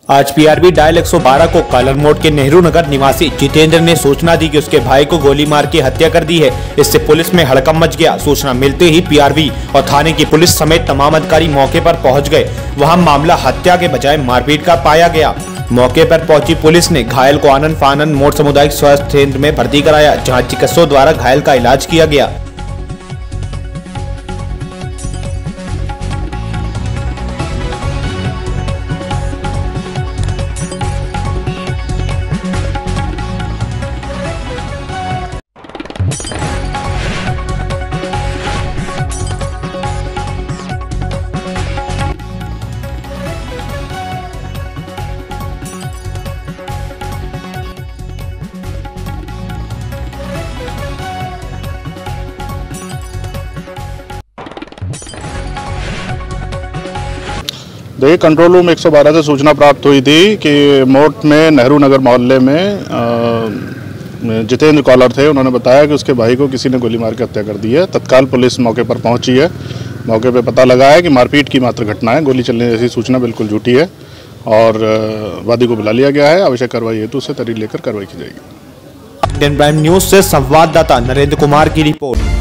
आज PRB dial 112 को कालर मोड़ के नेहरू नगर निवासी जितेंद्र ने सूचना दी कि उसके भाई को गोली मार के हत्या कर दी है। इससे पुलिस में हड़कंप मच गया। सूचना मिलते ही पीआरबी और थाने की पुलिस समेत तमाम अधिकारी मौके पर पहुंच गए। वहां मामला हत्या के बजाय मारपीट का पाया गया। मौके पर पहुंची पुलिस ने घायल को आनंद फानंद मोड़ सामुदायिक स्वास्थ्य केंद्र में भर्ती कराया, जहाँ चिकित्सकों द्वारा घायल का इलाज किया गया। देखिए, कंट्रोल रूम 112 से सूचना प्राप्त हुई थी कि मोट में नेहरू नगर मोहल्ले में जितेंद्र कॉलर थे। उन्होंने बताया कि उसके भाई को किसी ने गोली मार के हत्या कर दी है। तत्काल पुलिस मौके पर पहुंची है। मौके पर पता लगा है कि मारपीट की मात्र घटना है। गोली चलने जैसी सूचना बिल्कुल झूठी है और वादी को बुला लिया गया है। आवश्यक कार्रवाई हेतु उससे तरीक लेकर कार्रवाई की जाएगी। इंडियन प्राइम न्यूज से संवाददाता नरेंद्र कुमार की रिपोर्ट।